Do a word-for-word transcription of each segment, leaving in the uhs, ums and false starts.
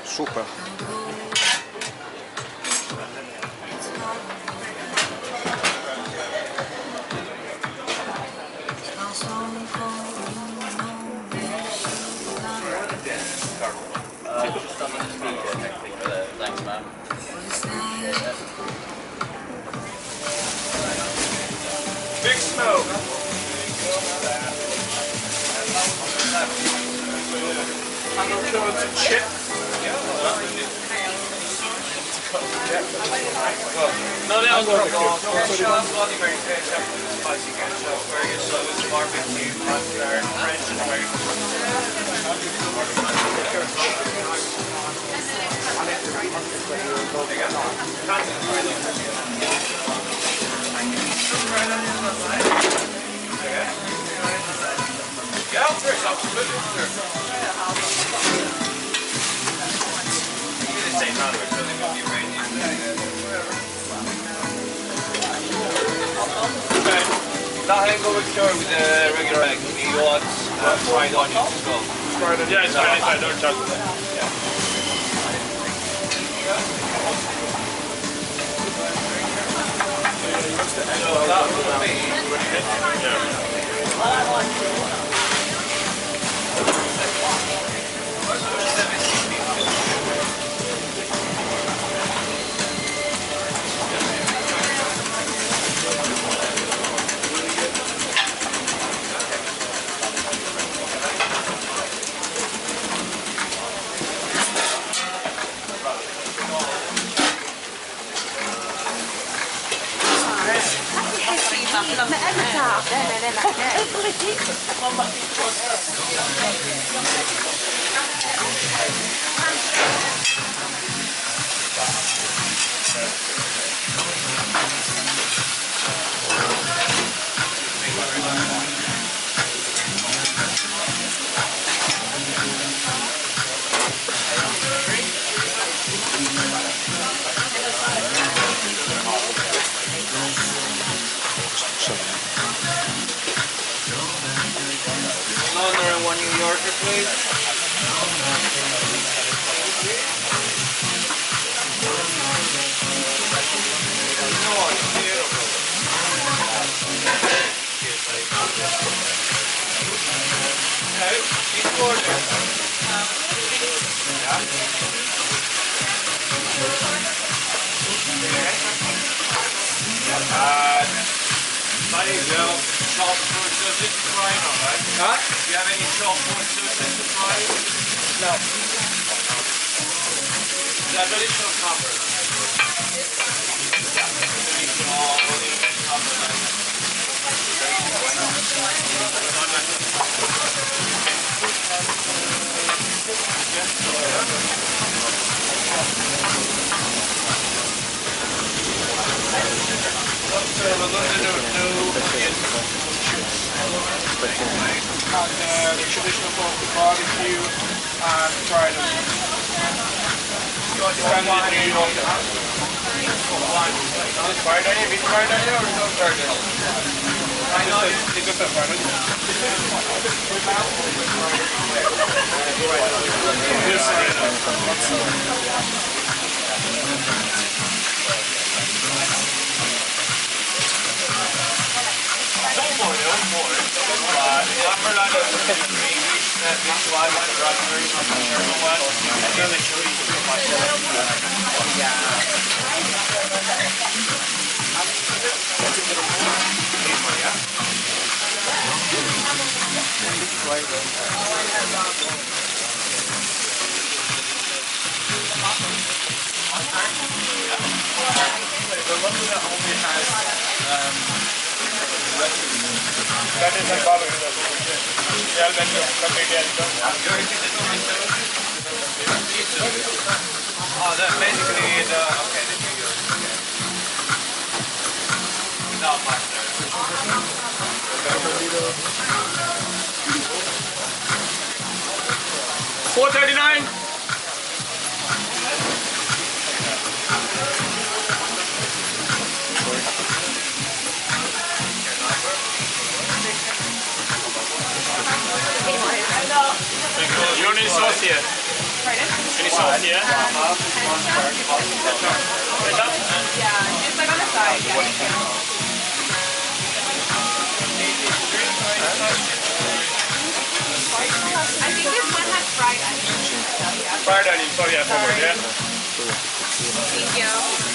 Super. Thanks, man. Big smoke. I'm going to go to chip. No, that was wrong. Bloody very tasty. Spicy ketchup, very good sauce, barbecue, mustard, French and American. Yeah, of course, absolutely. The same matter, so they will be ready. Okay. That hangover cure with the regular egg. You want uh, fried onions as well? Fried onions? Yeah, it's fine, it's fine, don't touch it. Yeah. So that will be... Yeah. London and one New Yorker, please. No one here. Okay, each order. Yeah. Uh, there you go. Chopped pork sausage to fry, alright? Huh? Do you have any chopped pork sausage to fry? No. The traditional cover. Traditional cover. So we're going to do and uh, the traditional pork barbecue and fried onions. You want to spend it in New York? Is it fried onion? Is it fried onion or no fried onion? I know it's just a fried onion. Here's fried onion. Don't more, don't more. Uh, number nine is the English that visualize the raspberry from the German one. And then the chili is the one. The one that only has um, that is a color. Yeah, that's a comedian. Oh, that basically the okay. No, master. Four thirty-nine. You don't need sauce yet. Any sauce, yeah? Ketchup? Yeah, it's like on the side. Yeah. I think this one has fried onions. Fried onions, sorry, I forgot, yeah? Thank you.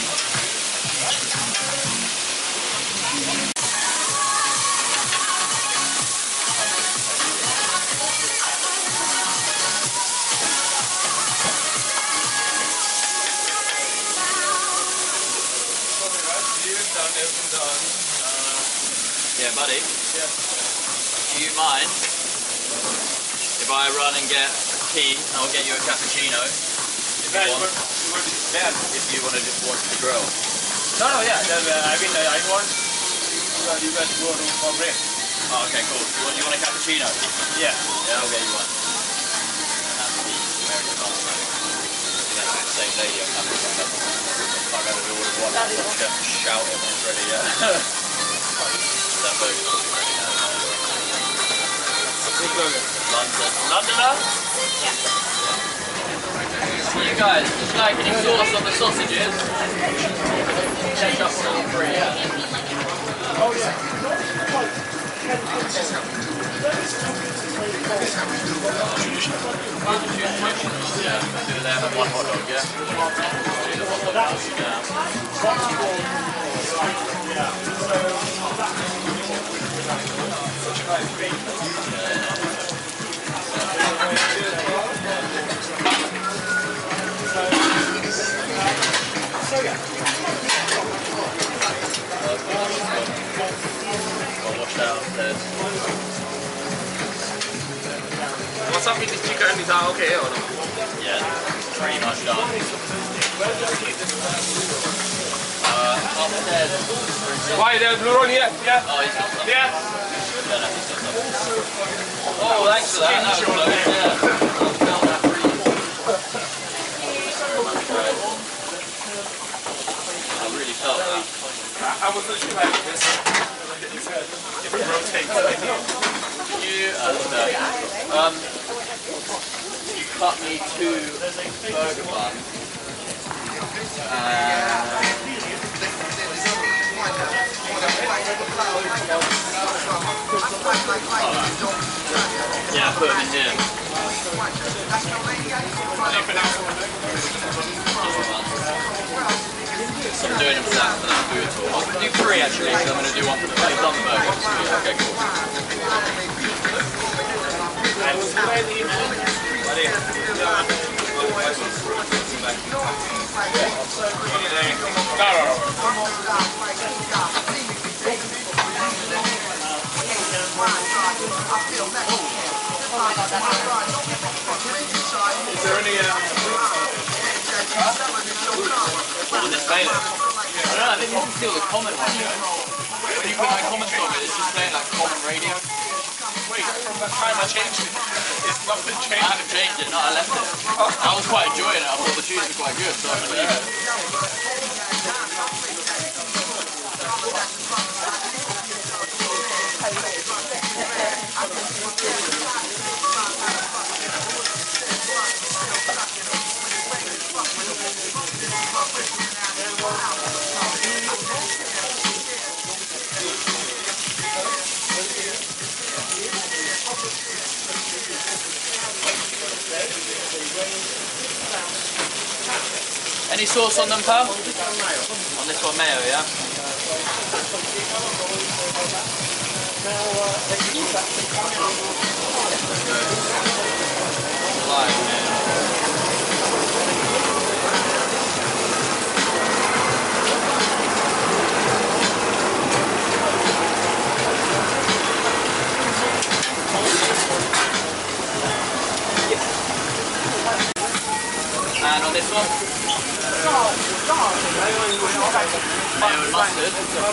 Yeah, buddy. Yeah. Do you mind if I run and get tea and I'll get you a cappuccino? If you Yeah, want, you want, yeah. if you want to just watch the grill. No, no, yeah. The, uh, I mean, uh, I want you, uh, you guys to go to for break. Oh, okay, cool. You want, you want a cappuccino? Yeah. Yeah, I'll get you one. And that's the American espresso. That's the same lady I'm having from. I got to do with one. I'll just shout it when it's ready, yeah. That burger's probably ready now. Good burger. London. Londoner? Yeah. So you guys, just like any sauce on the sausages? Ketchup on all three, yeah? Oh, yeah. Yeah, do they have one hot dog, yeah? Do the hot dog I'll wash downstairs. What's up with this chicken? Is that okay or not? Yeah, pretty much done. Uh, upstairs. Why, there's blue roll here? Yeah. Oh, he's got some. Yeah. Yeah, no, he's got some. Oh, thanks for that. That was close, yeah. Felt that breeze. I really felt that. I was literally like this. If it rotates. You, uh, um, you cut me two burger buns. Uh, yeah, put them in here. Anything else? So I'm doing them for that, for that food tour. I can do three actually, so I'm going to do one for the plate on the burger. Okay, cool. Is there any uh, On this playlist? I don't know, I think you can steal the common one, you know? When you put my common song in, it's just playing like common radio. wait, from the time I changed it, it's not been I changed. haven't changed it, no, I left it. I was quite enjoying it, I thought the tunes were quite good, so I can leave it. Any sauce on them, pal? On this one, mayo, yeah? Lime, yeah. And on this one? Mayo and mustard.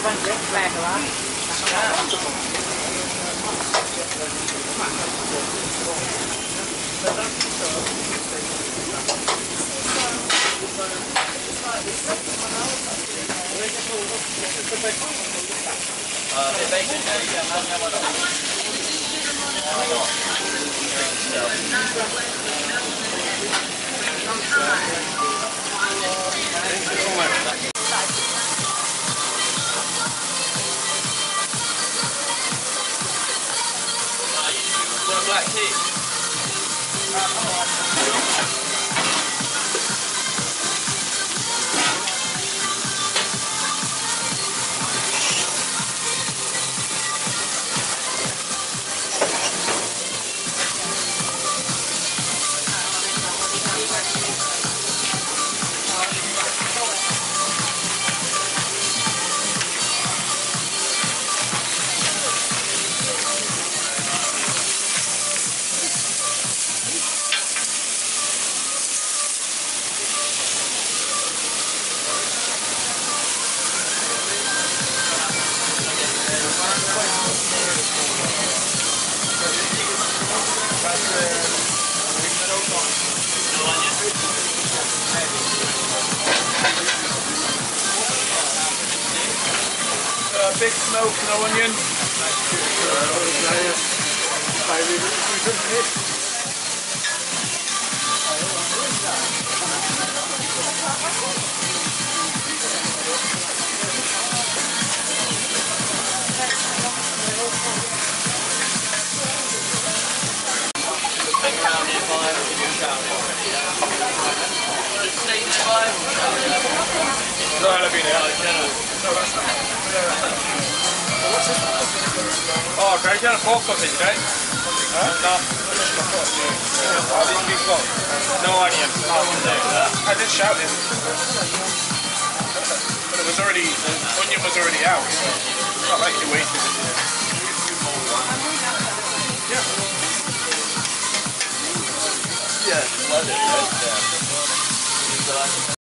Uh, bit bacon, yeah, yeah, man, yeah, why not? Uh, big smoke, no onion. Hang around nearby, we'll give you a shout already, yeah? Just stay nearby. No, I've been here. Oh, okay, you had a pork sausage, right? Huh? No. What did you got? No onion. I did shout it. But it was already, the onion was already out, so it's not like you wasted it. Yeah. Yeah, let it, right? Yeah.